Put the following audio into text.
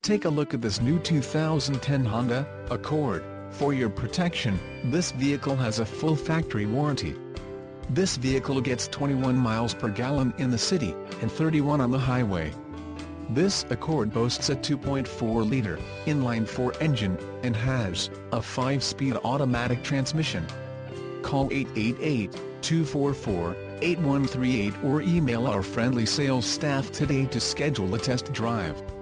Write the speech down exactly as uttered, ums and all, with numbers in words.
Take a look at this new two thousand ten Honda Accord. For your protection, this vehicle has a full factory warranty. This vehicle gets twenty-one miles per gallon in the city, and thirty-one on the highway. This Accord boasts a two point four liter inline-four engine, and has a five-speed automatic transmission. Call eight eight eight, two four four, eight one three eight or email our friendly sales staff today to schedule a test drive.